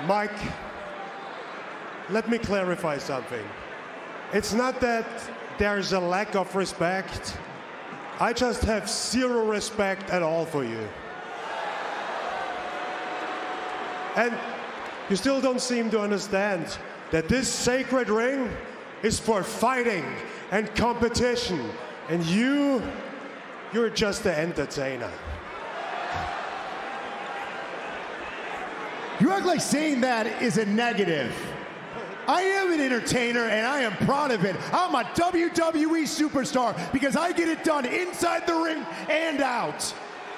Mike, let me clarify something. It's not that there's a lack of respect. I just have zero respect at all for you. And you still don't seem to understand that this sacred ring is for fighting and competition. And you're just the entertainer. You act like saying that is a negative. I am an entertainer and I am proud of it. I'm a WWE superstar because I get it done inside the ring and out.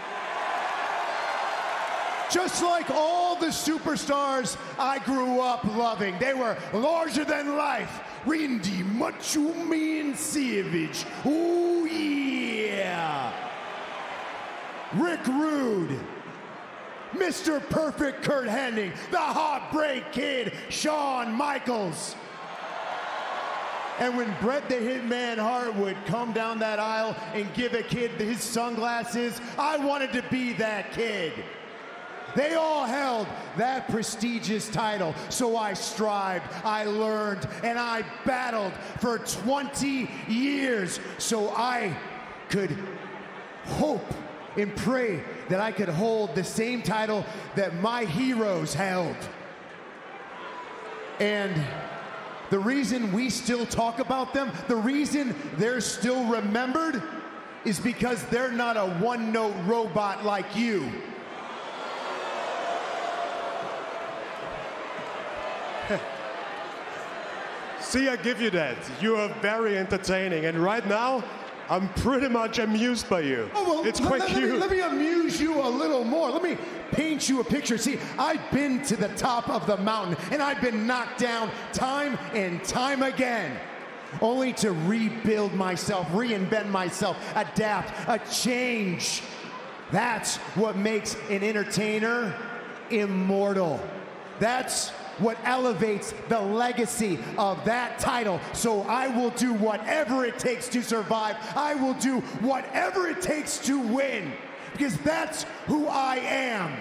Just like all the superstars I grew up loving. They were larger than life. Randy Macho Man Savage. Ooh yeah. Rick Rude. Mr. Perfect Kurt Hennig, the Heartbreak Kid, Shawn Michaels. And when Bret the Hitman Hart would come down that aisle and give a kid his sunglasses, I wanted to be that kid. They all held that prestigious title, so I strived, I learned, and I battled for 20 years so I could hope and pray that I could hold the same title that my heroes held. And the reason we still talk about them, the reason they're still remembered, is because they're not a one-note robot like you. See, I give you that. You are very entertaining, and right now, I'm pretty much amused by you. Oh, well, it's quite cute. Let me amuse you a little more. Let me paint you a picture. See, I've been to the top of the mountain, and I've been knocked down time and time again, only to rebuild myself, reinvent myself, adapt, change. That's what makes an entertainer immortal. That's what elevates the legacy of that title. So I will do whatever it takes to survive. I will do whatever it takes to win, because that's who I am.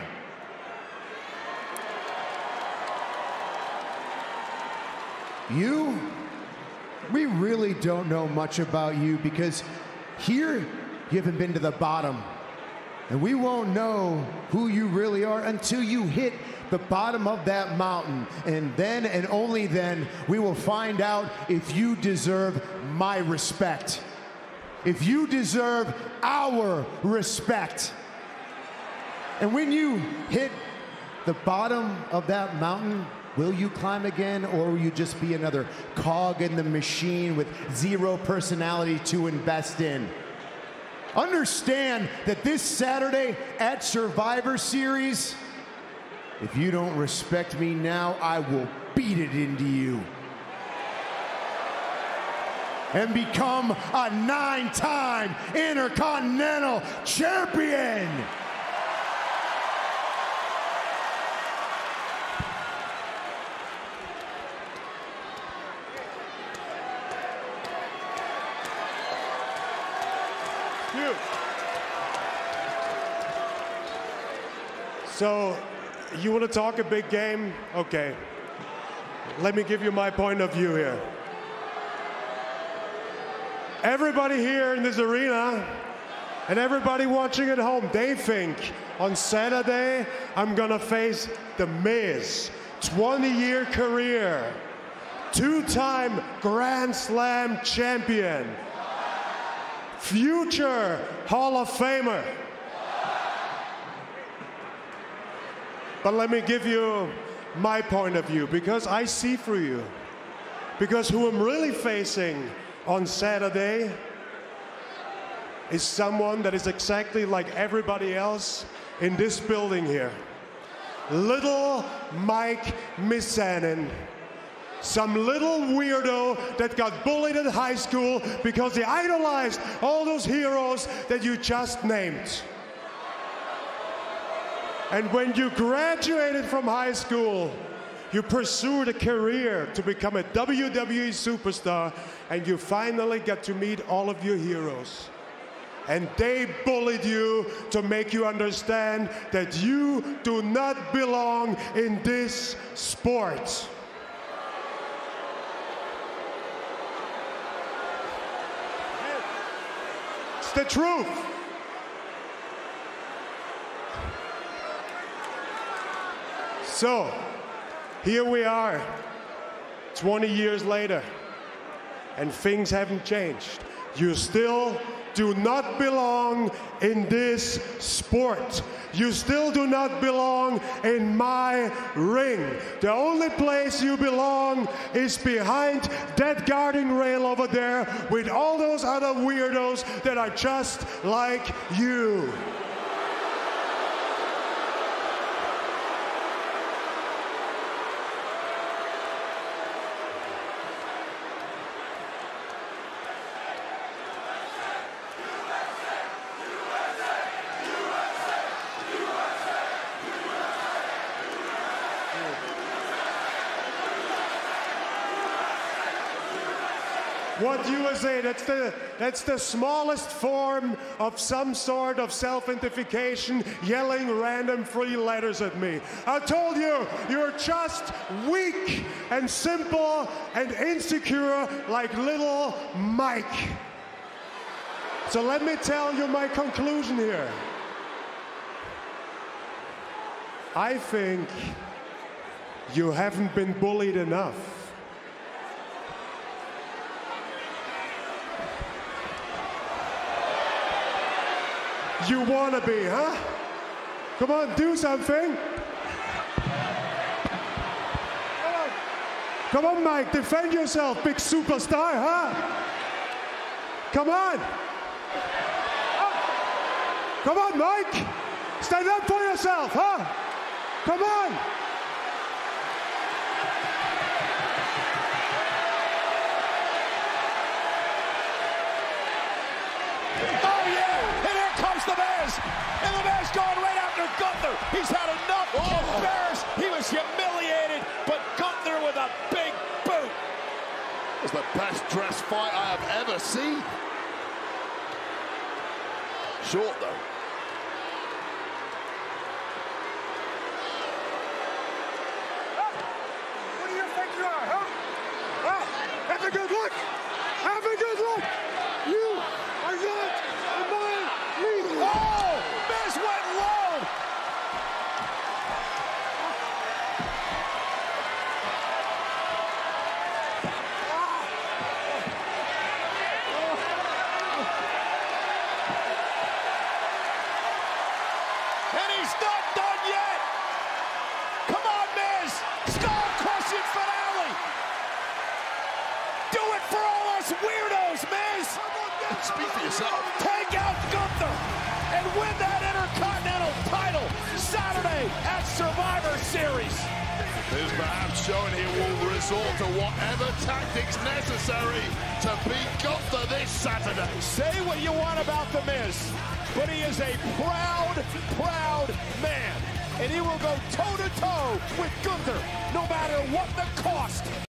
You, we really don't know much about you, because here you haven't been to the bottom. And we won't know who you really are until you hit the bottom of that mountain. And then and only then we will find out if you deserve my respect. If you deserve our respect. And when you hit the bottom of that mountain, will you climb again, or will you just be another cog in the machine with zero personality to invest in? Understand that this Saturday at Survivor Series, if you don't respect me now, I will beat it into you. And become a 9-time Intercontinental Champion. So, you want to talk a big game? Okay. Let me give you my point of view here. Everybody here in this arena and everybody watching at home, they think on Saturday I'm gonna face The Miz, 20-year career, 2-time Grand Slam champion, future Hall of Famer. But let me give you my point of view, because I see through you. Because who I'm really facing on Saturday is someone that is exactly like everybody else in this building here. Little Mike Mizanin. Some little weirdo that got bullied in high school because he idolized all those heroes that you just named. And when you graduated from high school, you pursued a career to become a WWE superstar, and you finally got to meet all of your heroes. And they bullied you to make you understand that you do not belong in this sport. It's the truth. So, here we are, 20 years later, and things haven't changed. You still do not belong in this sport. You still do not belong in my ring. The only place you belong is behind that guarding rail over there with all those other weirdos that are just like you. What USA, that's the smallest form of some sort of self-identification, yelling random free letters at me. I told you, you're just weak and simple and insecure like little Mike. So let me tell you my conclusion here. I think you haven't been bullied enough. You wanna be, huh? Come on, do something. Come on, Mike, defend yourself, big superstar, huh? Come on. Come on, Mike. Stand up for yourself, huh? Come on. The Miz, and the Miz going right after Gunther. He's had enough. Embarrassed. He was humiliated, but Gunther with a big boot. It was the best dressed fight I have ever seen. Short though. What do you think you are, huh? Have a good look. Have a good look. You are not in my league. Oh, Miz went low. And he's not done yet. Come on, Miz. Skull-crushing finale. Do it for all us weirdos, Miz. Speak for yourself. Take out Gunther and win that Intercontinental title Saturday at Survivor Series. Miz perhaps showing he will resort to whatever tactics necessary to beat Gunther this Saturday. Say what you want about The Miz, but he is a proud, proud man. And he will go toe-to-toe with Gunther, no matter what the cost.